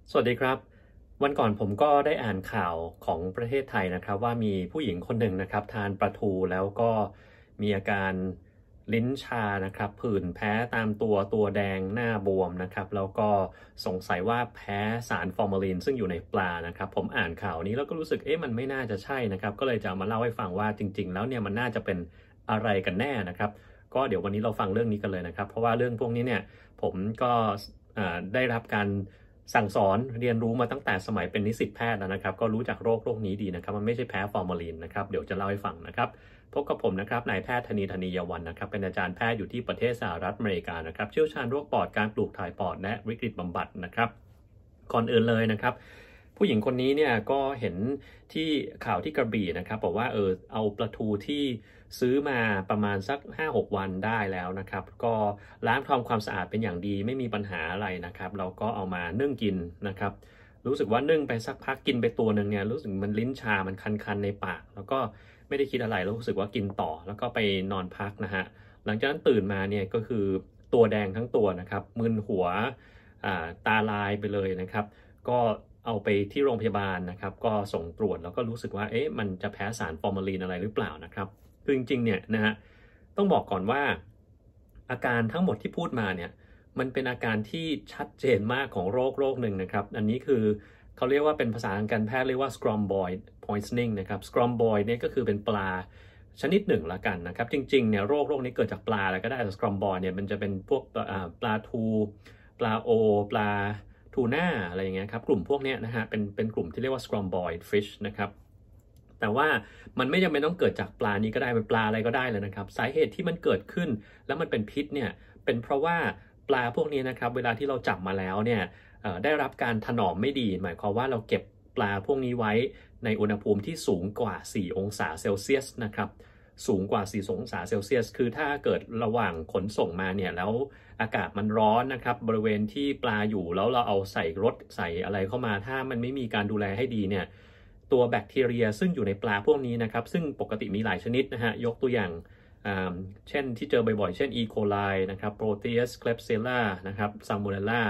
สวัสดีครับวันก่อนผมก็ได้อ่านข่าวของประเทศไทยนะครับว่ามีผู้หญิงคนหนึ่งนะครับทานปลาทูแล้วก็มีอาการลิ้นชานะครับผื่นแพ้ตามตัวแดงหน้าบวมนะครับแล้วก็สงสัยว่าแพ้สารฟอร์มาลินซึ่งอยู่ในปลานะครับผมอ่านข่าวนี้แล้วก็รู้สึกมันไม่น่าจะใช่นะครับก็เลยจะมาเล่าให้ฟังว่าจริงๆแล้วเนี่ยมันน่าจะเป็นอะไรกันแน่นะครับก็เดี๋ยววันนี้เราฟังเรื่องนี้กันเลยนะครับเพราะว่าเรื่องพวกนี้เนี่ยผมก็ได้รับการสั่งสอนเรียนรู้มาตั้งแต่สมัยเป็นนิสิตแพทย์แล้วนะครับก็รู้จักโรคนี้ดีนะครับมันไม่ใช่แพ้ฟอร์มาลีนนะครับเดี๋ยวจะเล่าให้ฟังนะครับพบกับผมนะครับนายแพทย์ธนียวันนะครับเป็นอาจารย์แพทย์อยู่ที่ประเทศสหรัฐอเมริกานะครับเชี่ยวชาญโรคปอดการปลูกถ่ายปอดและวิกฤตบำบัดนะครับก่อนอื่นเลยนะครับผู้หญิงคนนี้เนี่ยก็เห็นที่ข่าวที่กระบี่นะครับบอกว่าเอาปลาทูที่ซื้อมาประมาณสัก 5-6 วันได้แล้วนะครับก็ล้างทำความสะอาดเป็นอย่างดีไม่มีปัญหาอะไรนะครับเราก็เอามานึ่งกินนะครับรู้สึกว่านึ่งไปสักพักกินไปตัวหนึ่งเนี่ยรู้สึกมันลิ้นชามันคันๆในปากแล้วก็ไม่ได้คิดอะไรแล้วรู้สึกว่ากินต่อแล้วก็ไปนอนพักนะฮะหลังจากนั้นตื่นมาเนี่ยก็คือตัวแดงทั้งตัวนะครับมึนหัวตาลายไปเลยนะครับก็เอาไปที่โรงพยาบาลนะครับก็ส่งตรวจแล้วก็รู้สึกว่ามันจะแพ้สารฟอร์มาลีนอะไรหรือเปล่านะครับคือจริงๆเนี่ยนะฮะต้องบอกก่อนว่าอาการทั้งหมดที่พูดมาเนี่ยมันเป็นอาการที่ชัดเจนมากของโรคหนึ่งนะครับอันนี้คือเขาเรียกว่าเป็นภาษาทางการแพทย์เรียกว่า Skromboid poisoning นะครับ Skromboid เนี่ยก็คือเป็นปลาชนิดหนึ่งละกันนะครับจริงๆเนี่ยโรคนี้เกิดจากปลาอะไรก็ได้แต่ Skromboid เนี่ยมันจะเป็นพวกปลาทูปลาโอปลาทูน่าอะไรอย่างเงี้ยครับกลุ่มพวกนี้นะฮะเป็นกลุ่มที่เรียกว่า Skromboid fish นะครับแต่ว่ามันไม่จำเป็นต้องเกิดจากปลานี้ก็ได้เป็นปลาอะไรก็ได้เลยนะครับสาเหตุที่มันเกิดขึ้นแล้วมันเป็นพิษเนี่ยเป็นเพราะว่าปลาพวกนี้นะครับเวลาที่เราจับมาแล้วเนี่ยได้รับการถนอมไม่ดีหมายความว่าเราเก็บปลาพวกนี้ไว้ในอุณหภูมิที่สูงกว่า4องศาเซลเซียสนะครับสูงกว่า4องศาเซลเซียสคือถ้าเกิดระหว่างขนส่งมาเนี่ยแล้วอากาศมันร้อนนะครับบริเวณที่ปลาอยู่แล้วเราเอาใส่รถใส่อะไรเข้ามาถ้ามันไม่มีการดูแลให้ดีเนี่ยตัวแบคทีเรียซึ่งอยู่ในปลาพวกนี้นะครับซึ่งปกติมีหลายชนิดนะฮะยกตัวอย่างเช่นที่เจอบ่อยๆเช่น E. coli นะครับ Proteus Klebsiella นะครับ Salmonella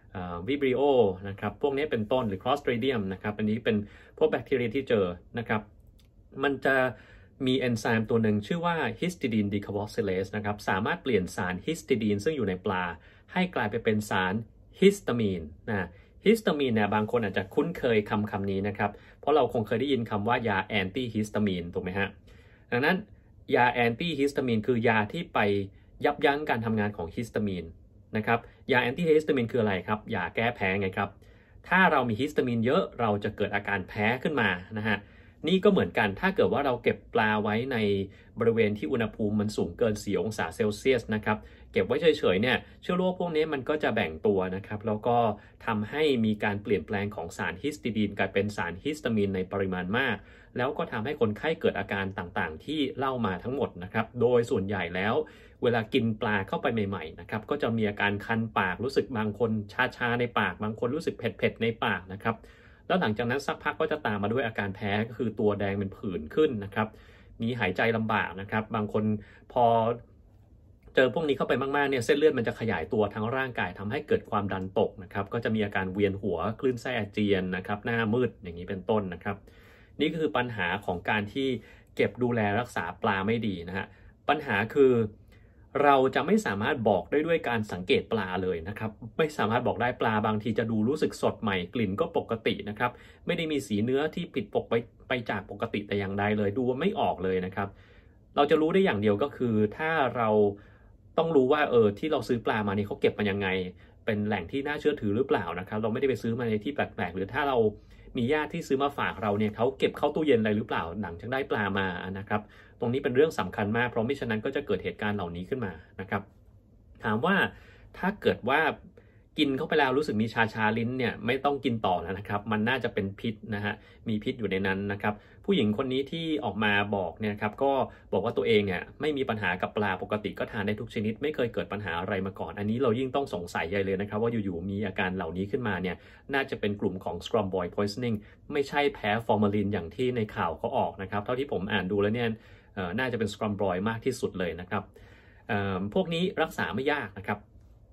Vibrio นะครับพวกนี้เป็นต้นหรือ Clostridium นะครับอันนี้เป็นพวกแบคทีเรียที่เจอนะครับมันจะมีเอนไซม์ตัวหนึ่งชื่อว่า histidine decarboxylase นะครับสามารถเปลี่ยนสารฮิสติดีนซึ่งอยู่ในปลาให้กลายไปเป็นสารฮิสตามีนนะฮิสตามีนเนี่ยบางคนอาจจะคุ้นเคยคำนี้นะครับเพราะเราคงเคยได้ยินคำว่ายาแอนตี้ฮิสตามีนถูกไหมฮะดังนั้นยาแอนตี้ฮิสตามีนคือยาที่ไปยับยั้งการทำงานของฮิสตามีนนะครับยาแอนตี้ฮิสตามีนคืออะไรครับยาแก้แพ้ไงครับถ้าเรามีฮิสตามีนเยอะเราจะเกิดอาการแพ้ขึ้นมานะฮะนี่ก็เหมือนกันถ้าเกิดว่าเราเก็บปลาไว้ในบริเวณที่อุณหภูมิมันสูงเกิน4องศาเซลเซียสนะครับเก็บไว้เฉยๆเนี่ยเชื้อโรคพวกนี้มันก็จะแบ่งตัวนะครับแล้วก็ทำให้มีการเปลี่ยนแปลงของสารฮิสติดีนกลายเป็นสารฮิสตามีนในปริมาณมากแล้วก็ทำให้คนไข้เกิดอาการต่างๆที่เล่ามาทั้งหมดนะครับโดยส่วนใหญ่แล้วเวลากินปลาเข้าไปใหม่ๆนะครับก็จะมีอาการคันปากรู้สึกบางคนชาในปากบางคนรู้สึกเผ็ดๆในปากนะครับแล้วหลังจากนั้นสักพักก็จะตามมาด้วยอาการแพ้ก็คือตัวแดงเป็นผื่นขึ้นนะครับมีหายใจลำบากนะครับบางคนพอเจอพวกนี้เข้าไปมากๆเนี่ยเส้นเลือดมันจะขยายตัวทั้งร่างกายทำให้เกิดความดันตกนะครับก็จะมีอาการเวียนหัวคลื่นไส้อาเจียนนะครับหน้ามืดอย่างนี้เป็นต้นนะครับนี่ก็คือปัญหาของการที่เก็บดูแลรักษาปลาไม่ดีนะฮะปัญหาคือเราจะไม่สามารถบอกได้ด้วยการสังเกตปลาเลยนะครับไม่สามารถบอกได้ปลาบางทีจะดูรู้สึกสดใหม่กลิ่นก็ปกตินะครับไม่ได้มีสีเนื้อที่ผิดปกไปจากปกติแต่อย่างใดเลยดูไม่ออกเลยนะครับเราจะรู้ได้อย่างเดียวก็คือถ้าเราต้องรู้ว่าที่เราซื้อปลามานี่เขาเก็บมันยังไงเป็นแหล่งที่น่าเชื่อถือหรือเปล่านะครับเราไม่ได้ไปซื้อมาในที่แปลกๆหรือถ้าเรามีญาติที่ซื้อมาฝากเราเนี่ยเขาเก็บเข้าตู้เย็นอะไรหรือเปล่าหลังจากได้ปลามานะครับตรงนี้เป็นเรื่องสำคัญมากเพราะไม่ฉะนั้นก็จะเกิดเหตุการณ์เหล่านี้ขึ้นมานะครับถามว่าถ้าเกิดว่ากินเข้าไปแล้วรู้สึกมีชาลิ้นเนี่ยไม่ต้องกินต่อแล้วนะครับมันน่าจะเป็นพิษนะฮะมีพิษอยู่ในนั้นนะครับผู้หญิงคนนี้ที่ออกมาบอกเนี่ยครับก็บอกว่าตัวเองเนี่ยไม่มีปัญหากับปลาปกติก็ทานได้ทุกชนิดไม่เคยเกิดปัญหาอะไรมาก่อนอันนี้เรายิ่งต้องสงสัยใหญ่เลยนะครับว่าอยู่ๆมีอาการเหล่านี้ขึ้นมาเนี่ยน่าจะเป็นกลุ่มของ Skromboid poisoning ไม่ใช่แพ้ฟอร์มาลินอย่างที่ในข่าวเขาออกนะครับเท่าที่ผมอ่านดูแล้วเนี่ยน่าจะเป็น Skromboid มากที่สุดเลยนะครับพวกนี้รักษาไม่ยากนะครับ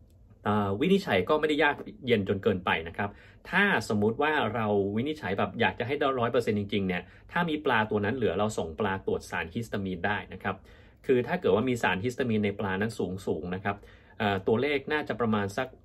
วินิจฉัยก็ไม่ได้ยากเย็นจนเกินไปนะครับถ้าสมมุติว่าเราวินิจฉัยแบบอยากจะให้ได้100%จริงๆเนี่ยถ้ามีปลาตัวนั้นเหลือเราส่งปลาตรวจสารฮิสตามีนได้นะครับคือถ้าเกิดว่ามีสารฮิสตามีนในปลานั้นสูงนะครับตัวเลขน่าจะประมาณสัก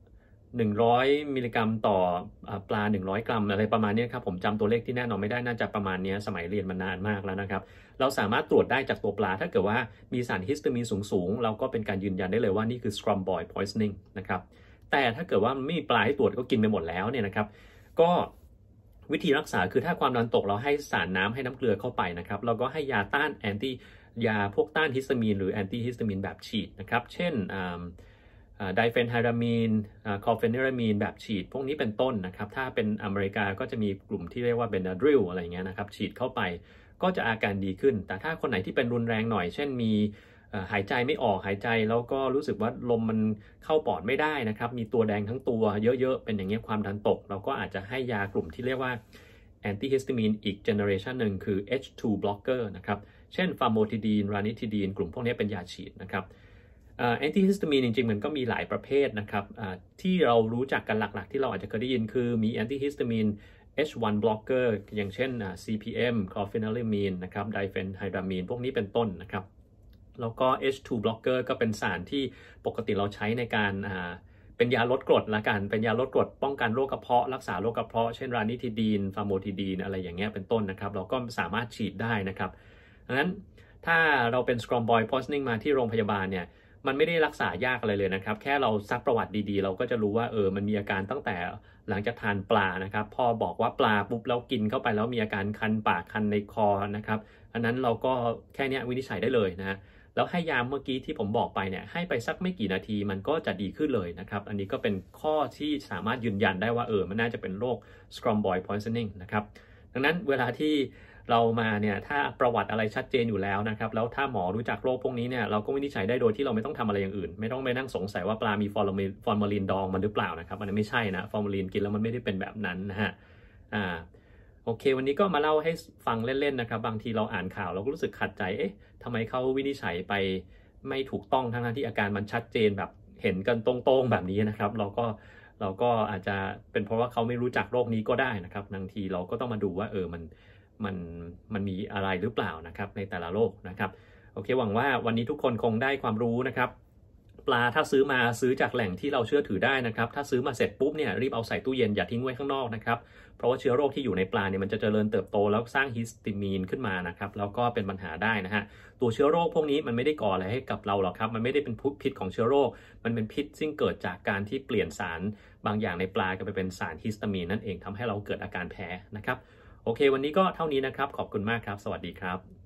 100 มิลลิกรัมต่อปลา100 กรัมอะไรประมาณนี้ครับผมจำตัวเลขที่แน่นอนไม่ได้น่าจะประมาณนี้สมัยเรียนมานานมากแล้วนะครับเราสามารถตรวจได้จากตัวปลาถ้าเกิดว่ามีสารฮิสตามีนสูงเราก็เป็นการยืนยันได้เลยว่านี่คือ Skrumboid poisoning นะครับแต่ถ้าเกิดว่าไม่มีปลาให้ตรวจก็กินไปหมดแล้วเนี่ยนะครับก็วิธีรักษาคือถ้าความดันตกเราให้สารน้ำให้น้ำเกลือเข้าไปนะครับเราก็ให้ยาต้านยาพวกต้านฮิสตามีนหรือแอนตี้ฮิสตามีนแบบฉีดนะครับเช่นไดเฟนไฮรามีนคอร์เฟนิรามีนแบบฉีดพวกนี้เป็นต้นนะครับถ้าเป็นอเมริกาก็จะมีกลุ่มที่เรียกว่าเบนาดริลอะไรเงี้ยนะครับฉีดเข้าไปก็จะอาการดีขึ้นแต่ถ้าคนไหนที่เป็นรุนแรงหน่อยเช่นมีหายใจไม่ออกหายใจแล้วก็รู้สึกว่าลมมันเข้าปอดไม่ได้นะครับมีตัวแดงทั้งตัวเยอะๆเป็นอย่างเงี้ยความดันตกเราก็อาจจะให้ยากลุ่มที่เรียกว่าแอนตี้ฮิสตามีนอีกเจเนอเรชันหนึ่งคือ H2 blocker นะครับเช่นฟาร์โมทิดีนรานิทิดีนกลุ่มพวกนี้เป็นยาฉีดนะครับแอนตี้ฮิสตามีนจริงๆมันก็มีหลายประเภทนะครับที่เรารู้จักกันหลักๆที่เราอาจจะเคยได้ยินคือมีแอนตี้ฮิสตามีน H1 blocker อย่างเช่นCPM chlorpheniramine นะครับไดเฟนไฮดรามีนพวกนี้เป็นต้นนะครับแล้วก็ H2 blocker ก็เป็นสารที่ปกติเราใช้ในการเป็นยาลดกรดละกันเป็นยาลดกรดป้องกันโรคกระเพาะรักษาโรคกระเพาะเช่นรานิทิดีนฟาร์โมทิดีนอะไรอย่างเงี้ยเป็นต้นนะครับเราก็สามารถฉีดได้นะครับดังนั้นถ้าเราเป็น Skrumboid poisoning มาที่โรงพยาบาลเนี่ยมันไม่ได้รักษายากอะไรเลยนะครับแค่เราซักประวัติดีๆเราก็จะรู้ว่ามันมีอาการตั้งแต่หลังจากทานปลานะครับพอบอกว่าปลาปุ๊บแล้วกินเข้าไปแล้วมีอาการคันปากคันในคอนะครับอันนั้นเราก็แค่นี้วินิจฉัยได้เลยนะแล้วให้ยาเมื่อกี้ที่ผมบอกไปเนี่ยให้ไปสักไม่กี่นาทีมันก็จะดีขึ้นเลยนะครับอันนี้ก็เป็นข้อที่สามารถยืนยันได้ว่ามันน่าจะเป็นโรค Skrumboid poisoning นะครับดังนั้นเวลาที่เรามาเนี่ยถ้าประวัติอะไรชัดเจนอยู่แล้วนะครับแล้วถ้าหมอรู้จักโรคพวกนี้เนี่ยเราก็วินิจฉัยได้โดยที่เราไม่ต้องทำอะไรอย่างอื่นไม่ต้องไปนั่งสงสัยว่าปลามีฟอร์มาลินดองมันหรือเปล่านะครับอันนั้นไม่ใช่นะฟอร์มาลินกินแล้วมันไม่ได้เป็นแบบนั้นนะฮะโอเควันนี้ก็มาเล่าให้ฟังเล่นๆนะครับบางทีเราอ่านข่าวเราก็รู้สึกขัดใจทำไมเขาวินิจฉัยไปไม่ถูกต้องทั้งที่อาการมันชัดเจนแบบเห็นกันตรงๆแบบนี้นะครับเราก็อาจจะเป็นเพราะว่าเขาไม่รู้จักโรคนี้ก็ได้นะครับบางทีเราก็ต้องมาดูว่ามันมีอะไรหรือเปล่านะครับในแต่ละโรคนะครับโอเคหวังว่าวันนี้ทุกคนคงได้ความรู้นะครับปลาถ้าซื้อจากแหล่งที่เราเชื่อถือได้นะครับถ้าซื้อมาเสร็จปุ๊บเนี่ยรีบเอาใส่ตู้เย็นอย่าทิ้งไว้ข้างนอกนะครับเพราะว่าเชื้อโรคที่อยู่ในปลาเนี่ยมันจะเจริญเติบโตแล้วสร้างฮิสตามีนขึ้นมานะครับแล้วก็เป็นปัญหาได้นะฮะตัวเชื้อโรคพวกนี้มันไม่ได้ก่ออะไรให้กับเราหรอกครับมันไม่ได้เป็นพิษของเชื้อโรคมันเป็นพิษซึ่งเกิดจากการที่เปลี่ยนสารบางอย่างในปลากลายไปเป็นสารฮิสตามีนนั่นเองทำให้เราเกิดอาการแพ้นะครับโอเควันนี้ก็เท่านี้นะครับขอบคุณมากครับสวัสดีครับ